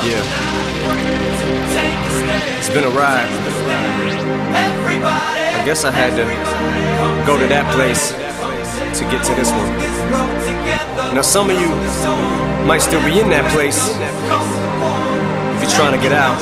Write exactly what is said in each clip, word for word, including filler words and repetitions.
Yeah. It's been a ride. I guess I had to go to that place to get to this one. Now some of you might still be in that place if you're trying to get out.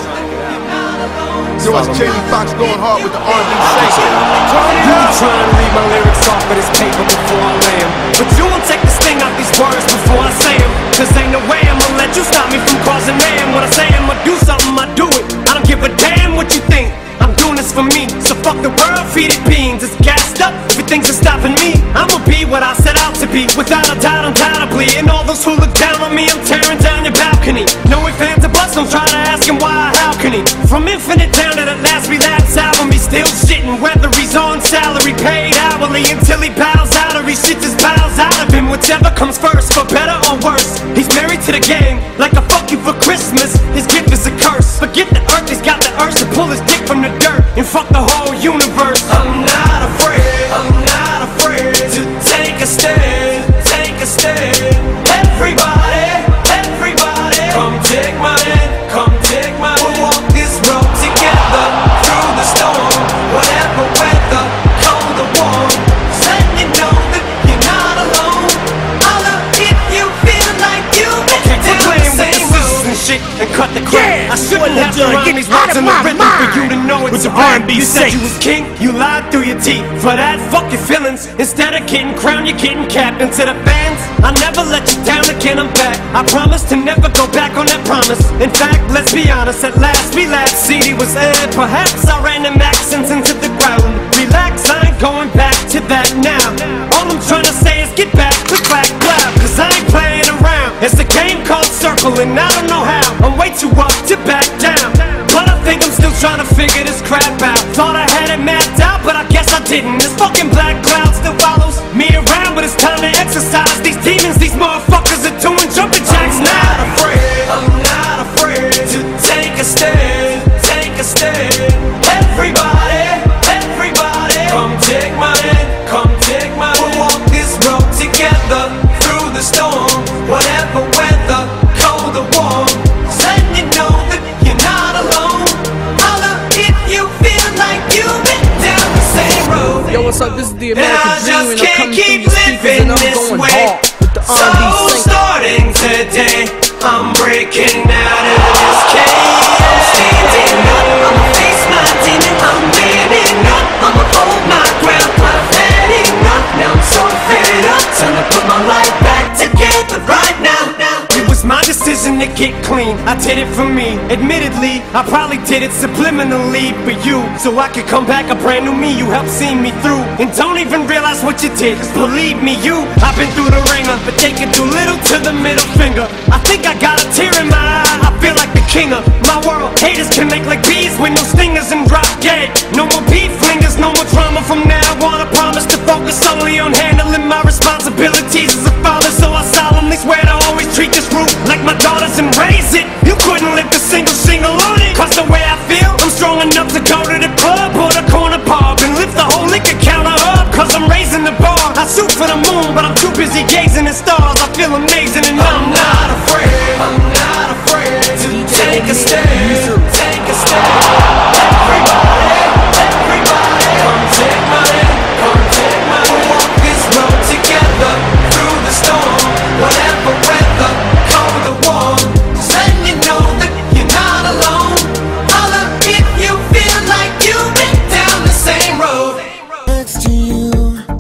Yo, it's Jamie Foxx going hard with the R and B section. You be trying to read my lyrics off of this paper before I lay 'em, but you won't take the sting out these words before I say 'em. Cause ain't no way I'ma let you stop me from causing mayhem. When I say I'ma do something, I do it. I don't give a damn what you think. I'm doing this for me, so fuck the world, feed it beans. It's gassed up, everything's just stopping me. I'ma be what I set out to be, without a doubt, undoubtedly. And all those who look down on me, I'm tearing down your balcony. No ifs, ands, or buts, don't try to ask him why or how can he. From Infinite down to the last relapse album, he's still shitting. Whether he's on salary, paid hourly, until he bows out or he shit just bows out of him. Whichever comes first, for better or worse. He's married to the game, like a fuck you for Christmas. His gift is a curse. Forget the earth, he's got the urge to pull his dick from the dirt and fuck the whole universe. I'm not afraid, I'm not afraid to take a stand, take a stand. Everybody, everybody, come take my hand, come take my hand. We'll walk this road together through the storm, whatever weather, cold or warm. Just letting you know that you're not alone. Holla if you feel like you've been down the same road and shit and cut the crap. I shouldn't have to rhyme these words in the rhythm for you to know it's a R and B. You said you was king, you lied through your teeth. For that, fuck your feelings. Instead of getting crowned, you're getting capped. And to the fans, I never let you down again, I'm back. I promise to never go back on that promise. In fact, let's be honest, at last we laughed. C D was aired, perhaps I ran them accents into the ground. Relax, I ain't going back to that now. All I'm trying to say is get back, click, clack, clap. Cause I ain't playing around. It's a game called Circle and I don't know how. I'm way too up to back down, but I think I'm still trying to figure this crap out. Thought I had it mapped out, but I guess I didn't. This fucking black cloud still follows me around, but it's time to exercise these demons. These motherfuckers are doing jumping jacks now. I'm not afraid, I'm not afraid to take a stand, take a stand. Everybody, everybody, come take my hand, come take my hand. We'll walk this road together through the storm, whatever weather, cold or warm. Just letting you know that you're not alone. Holla if you feel like you've been down the same road. Yo, what's up? This is the American And I Dream, just and I'm can't coming keep through your speakers, and I'm living this going way. hard with the So R and B sync. starting today, I'm breaking out of this cage. I'm standing up, I'ma face my demon. I'm manning up, I'ma hold my ground. I've had enough, now I'm so fed up. Time to put my life back together right now. It was my decision to get clean, I did it for me. Admittedly, I probably did it subliminally for you, so I could come back a brand new me. You helped see me through, and don't even realize what you did. Cause believe me, you, I've been through the ringer, but they can do little to the middle finger. I think I got a tear in my eye, I feel like the king of my world. Haters can make like bees with no stingers and drop dead. No more beef flingers, no more drama from now on. I promise to focus solely on handling my responsibilities as a father. So I solemnly swear to always treat this group like my daughters and raise it. You couldn't lift a single shingle on it. Cause the way I feel, I'm strong enough to go to the club or the corner pub and lift the whole liquor counter up. Cause I'm raising the bar. I shoot for the moon, but I'm too busy gazing at stars. I feel amazing and I'm not afraid, I'm not afraid to take a stand, take a stand. Everybody, everybody, come take my hand, come take my hand. We'll walk this road together through the storm, whatever weather, cold or warm. Just letting you know that you're not alone. Holla if you feel like you've been down the same road. Next to you,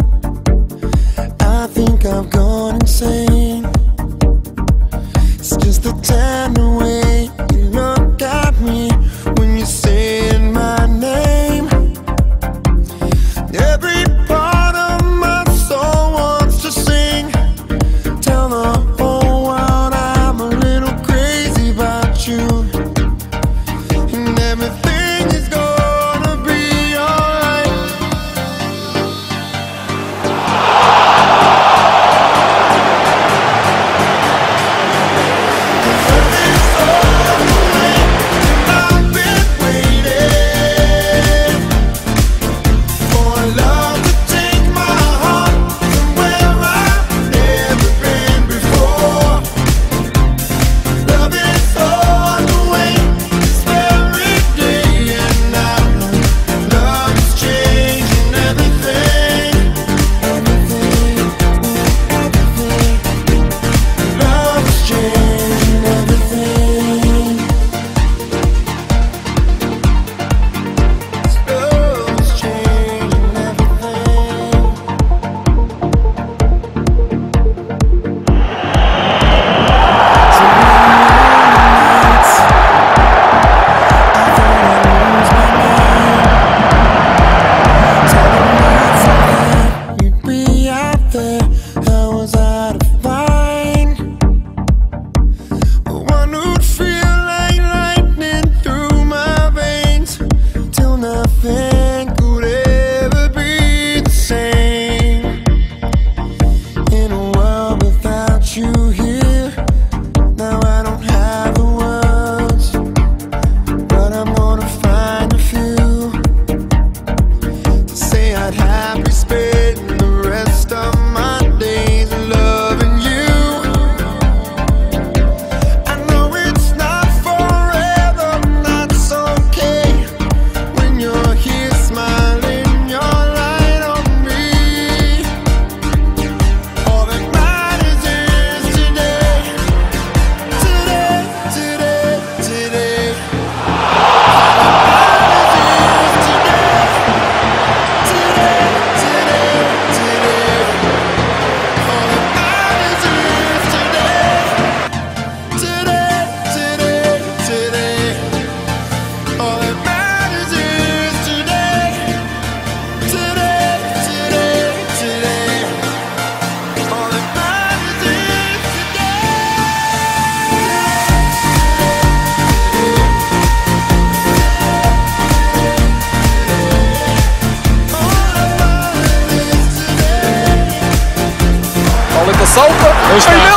I think I've gone insane. It's just the time the way you look at me when you're saying my name. freestyle.